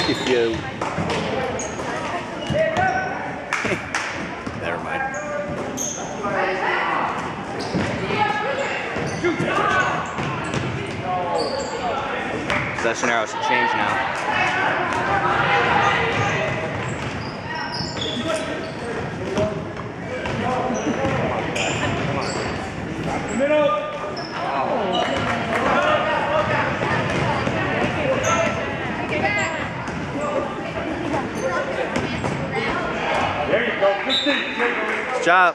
If you... Never mind. Possession arrow should change now. Middle. There you go. Good job.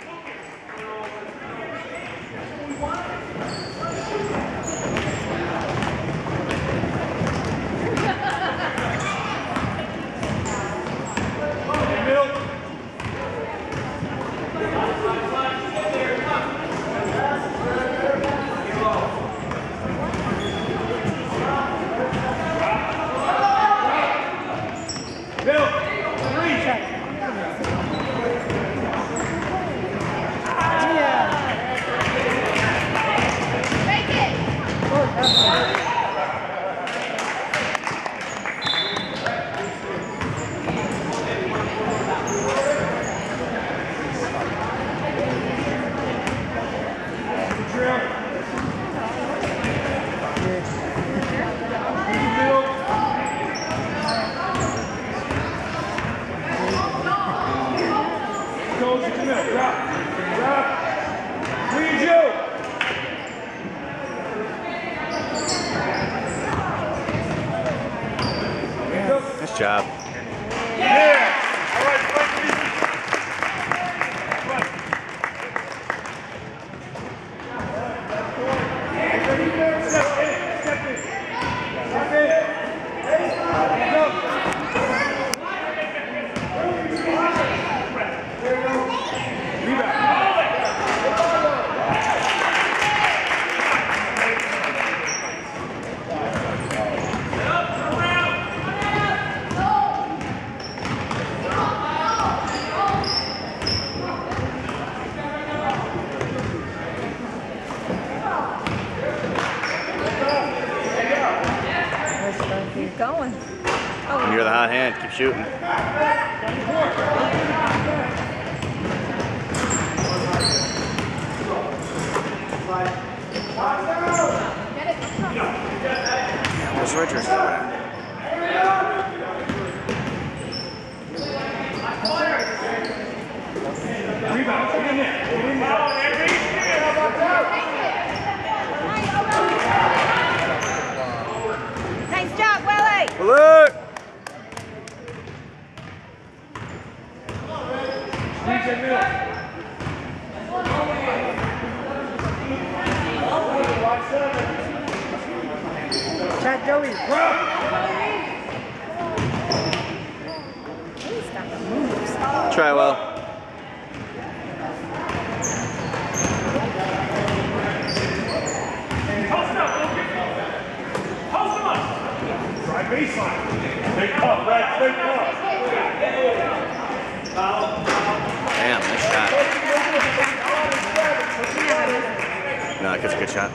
Nice job. Yeah! All right, Frankie. Step in. Keep going. When you're the hot hand, keep shooting. Where's Richards? Rebound. Get in there. Nice job, Willie. Alert! Chad Joey. Try well. Right baseline. Stay tough, Brad. Stay tough. Damn, nice shot. No, that's a good shot.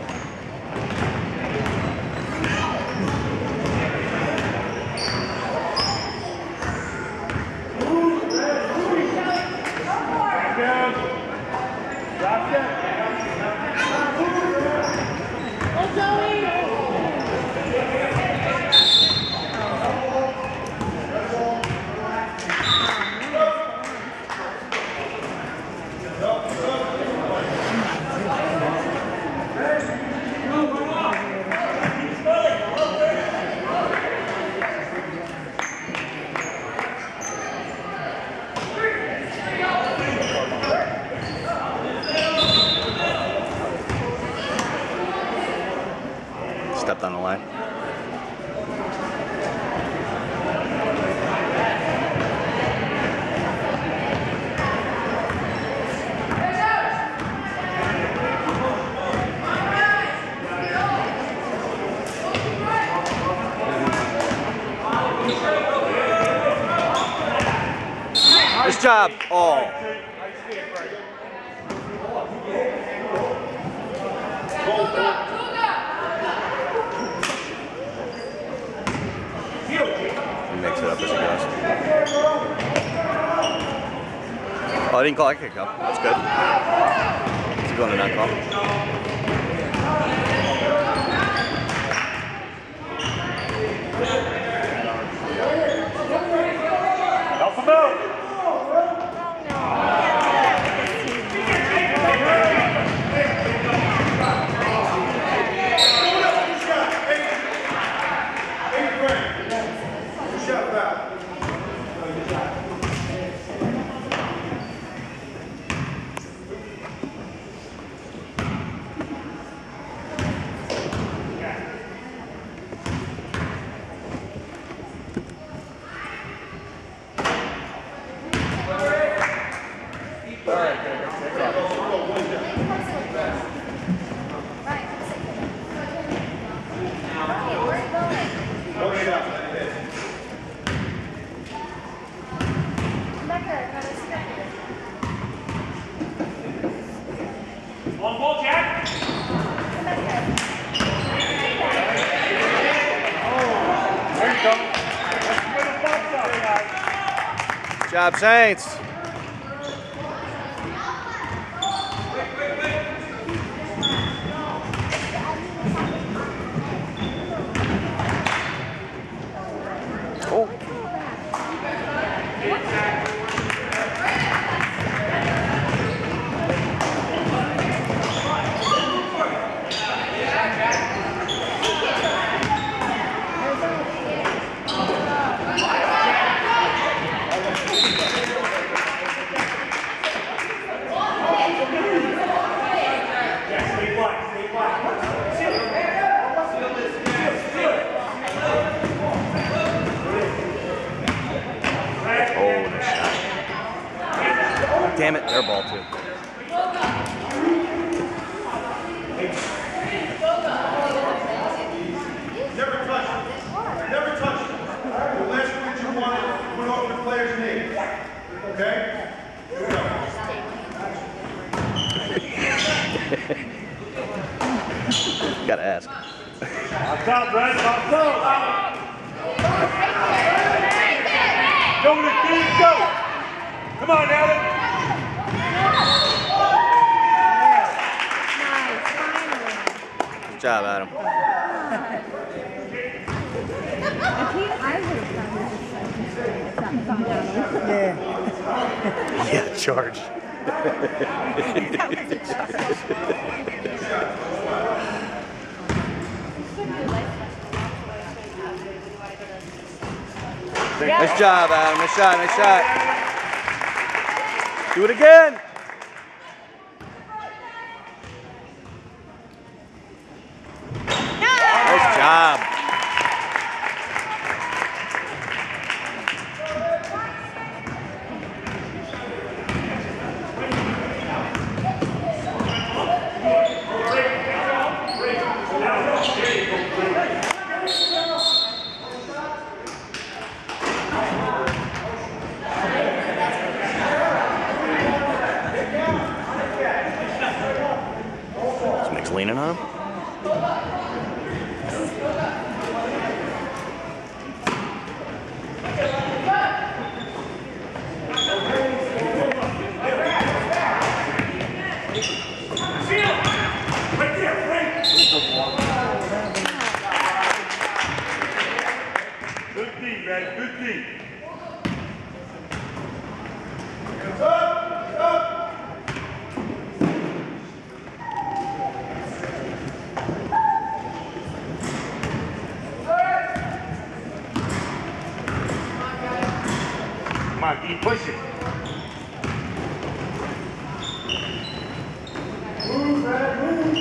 Stepped on the line. Nice job. Oh. mix it up as it goes. Oh, I didn't call. I could go. That's good. It's going to not call. Help him out. One ball, Jack. There you go. Good job, Saints. Oh. Damn it, their ball too. Never touch it. Never touch it. The last pitch you wanted, put over the player's name. Okay? Here we go. Gotta ask. On top, Brad. On top. Go with it, Dean. Go. Come on, Alan. Good job, Adam. Yeah, charge. Nice job, Adam. Nice shot, nice shot. Do it again. Nice job. Nick's leaning on him. Good team, man. Good team. Come on, keep pushing. Move, man, move.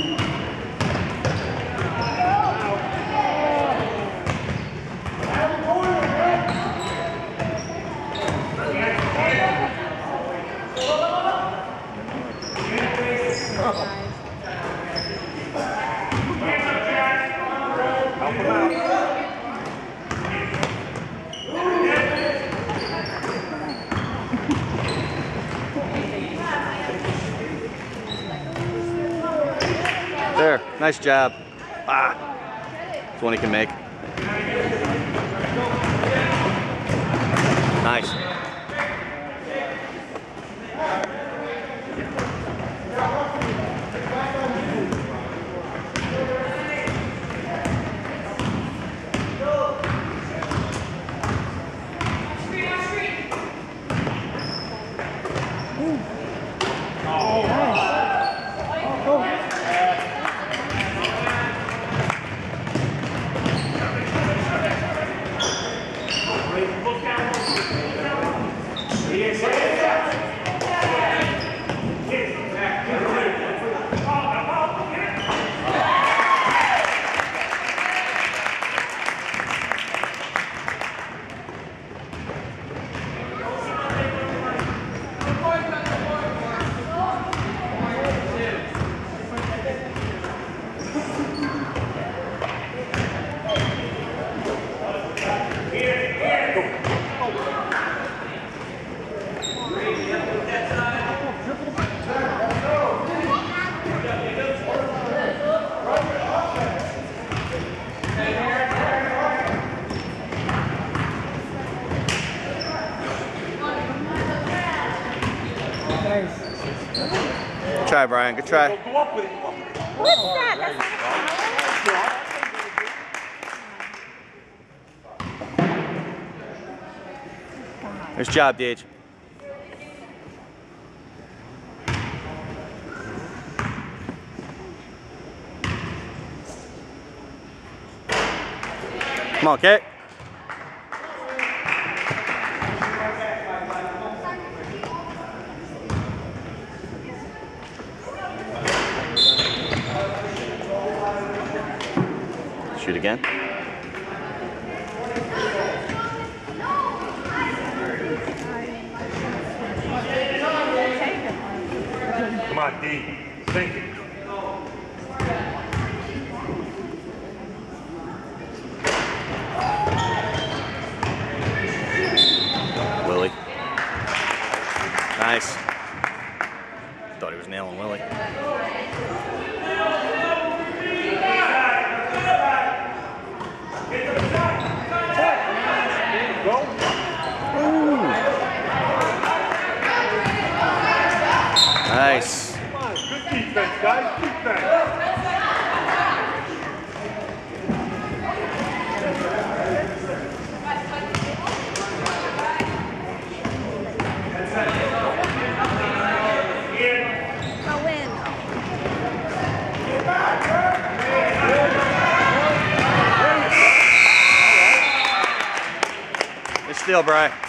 Help him out. There, nice job. Ah, that's one he can make. Nice. Good try, Brian. Good try. What's that? Nice job, Deej. Come on, Kate. Shoot again. Come on, D. Thank you. Willie. Nice. Thought he was nailing Willie. Nice. Come on, good defense, guys. Defense. Go in. Good steal, Brian.